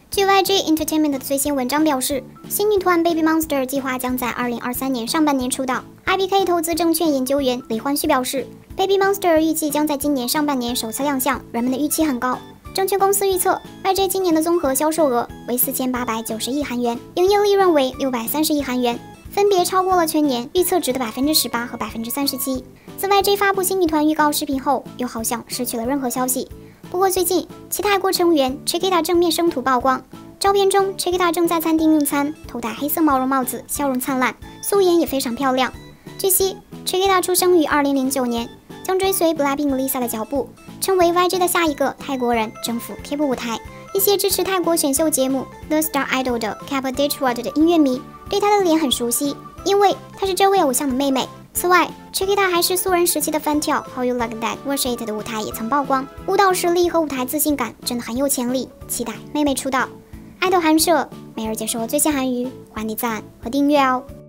据 YG Entertainment 的最新文章表示，新女团 Baby Monster 计划将在2023年上半年出道。IBK 投资证券研究员李焕旭表示 ，Baby Monster 预计将在今年上半年首次亮相，人们的预期很高。证券公司预测 ，YG 今年的综合销售额为4890亿韩元，营业利润为630亿韩元，分别超过了全年预测值的18%和37%。自 YG 发布新女团预告视频后，又好像失去了任何消息。不过最近，其泰国成员 Chiquita 正面生图曝光，照片中 Chiquita 正在餐厅用餐，头戴黑色毛绒帽子，笑容灿烂，素颜也非常漂亮。据悉 ，Chiquita 出生于2009年，将追随 BLACKPINK Lisa 的脚步，成为 YG 的下一个泰国人，征服 K-pop 舞台。一些支持泰国选秀节目 The Star Idol 的 Kappa Dechwad 的音乐迷对她的脸很熟悉，因为她是这位偶像的妹妹。此外 ，Chiquita 还是素人时期的翻跳 How You Like That Wash It 的舞台也曾曝光，舞蹈实力和舞台自信感真的很有潜力，期待妹妹出道。爱豆韩社每日解说最新韩语，欢迎点赞和订阅哦。